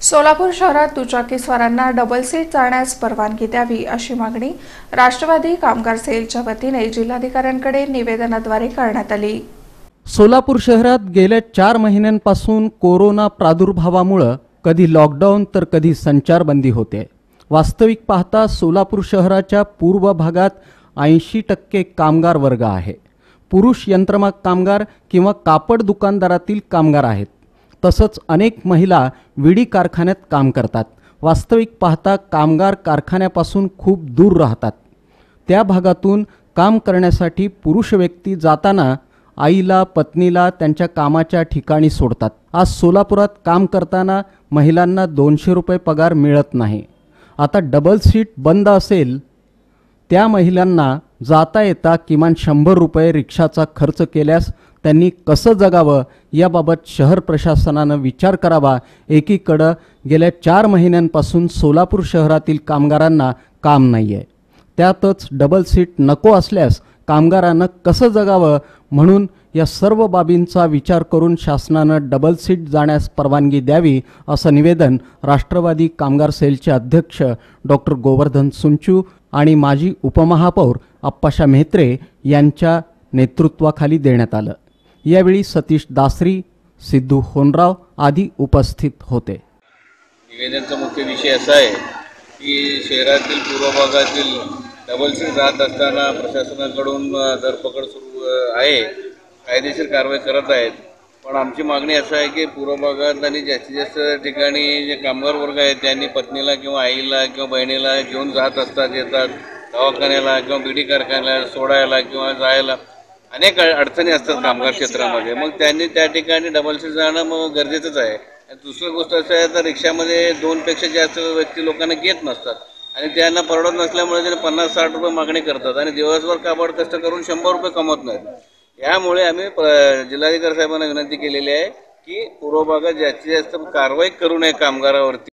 सोलापूर शहरात दुचाकीस्वारांना double seat चालण्यास परवानगी द्यावी अशी मागणी राष्ट्रवादी कामगार सेलच्या वतीने जिल्हाधिकाऱ्यांकडे निवेदनाद्वारे करण्यात आली। सोलापूर शहरात गेल्या 4 महिन्यांपासून कोरोना प्रादुर्भावामुळे कधी लॉकडाऊन तर कधी संचारबंदी होते। वास्तविक पाहता सोलापूर शहराच्या पूर्व भागात 80% कामगार वर्ग आहे। पुरुष यंत्रमाग कामगार किंवा कापड दुकानदारातील कामगार आहेत। तसंच अनेक महिला विडी कारखान्यात काम करतात। वास्तविक पाहता कामगार कारखान्यापासून खूप दूर राहतात। त्या भागातून काम करण्यासाठी पुरुष व्यक्ती जाताना आईला पत्नीला त्यांच्या कामाच्या ठिकाणी सोडतात। आज सोलापुरात काम करताना महिलांना 200 रुपये पगार मिळत नाही। आता डबल सीट बंद असेल त्या महिलांना जाता येता किमान 100 रुपये रिक्षाचा खर्च केल्यास त्यांनी कसं जगावं याबाबत शहर प्रशासनानं विचार करावा। एकीकडे गेल्या 4 महिन्यांपासून सोलापूर शहरातील कामगारांना काम नाहीये, त्यातच डबल सीट नको असल्यास कामगारांना कसं जगावं। म्हणून या सर्व बाबींचा विचार करून शासनानं डबल सीट जाण्यास परवानगी द्यावी असं निवेदन राष्ट्रवादी कामगार सेलचे अध्यक्ष डॉक्टर गोवर्धन सुंचू आणि माजी उपमहापौर अप्पाशा मेहत्रे यांच्या नेतृत्वाखाली देण्यात आलं। यावेळी सतीश दासरी, सिद्धू होनराव आदी उपस्थित होते। निवेदनाचा मुख्य विषय असा आहे की शहरातील पूर्व भागातील डबल सीट जात असताना प्रशासनाकडून धरपकड सुरू आहे, कायदेशीर कारवाई करत आहेत। पण आमची मागणी असं आहे की पूर्व भागात आणि जास्तीत जास्त ठिकाणी जे कामगार वर्ग आहेत त्यांनी पत्नीला किंवा आईला किंवा बहिणीला घेऊन जात असतात, येतात दवाखान्याला किंवा बिडी कारखान्याला सोडायला किंवा जायला अनेक अडचणी असतात कामगार क्षेत्रामध्ये। मग त्यांनी त्या ठिकाणी डबल सीट जाणं मग गरजेचंच आहे। दुसरी गोष्ट असं आहे तर रिक्षामध्ये 2 पेक्षा जास्त व्यक्ती लोकांना घेत नसतात आणि त्यांना परवडत नसल्यामुळे त्यांनी 50-60 रुपये मागणी करतात आणि दिवसभर काबाड कष्ट करून 100 रुपये कमवत नाहीत। यामुळे आम्ही जिल्हाधिकारी साहेबांना विनंती केलेली आहे की पूर्व भागात जास्तीत जास्त कारवाई करू नये कामगारावरती।